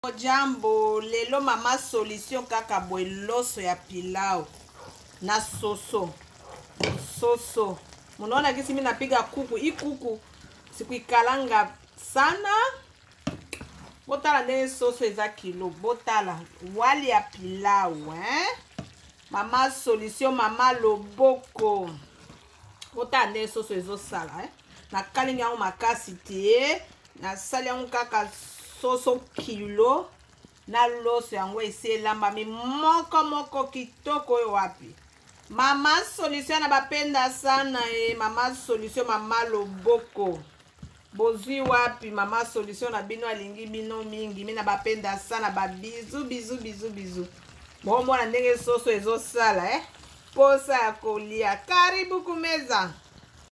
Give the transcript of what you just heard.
Jambo lelo mama solution kaka boy loso ya pilau na soso munaona kisi mimi napiga kuku. Hii kuku sikuikalanga sana, botala ndenge soso eza kilo, botala wali ya pilau mama solution mama loboko, botala ndenge soso ezosala nakalingi yango makasi te, nasali yango kaka soso kilo na loso yango esi elambami moko kitoko oyo wapi. Mama solution na bapenda sana mama solution mama loboko, bozwi wapi mama solution na bino alingi bino mingi, mina bapenda sana ba bizu bomona ndenge soso ezosala posa ya kolia. Karibu kumeza.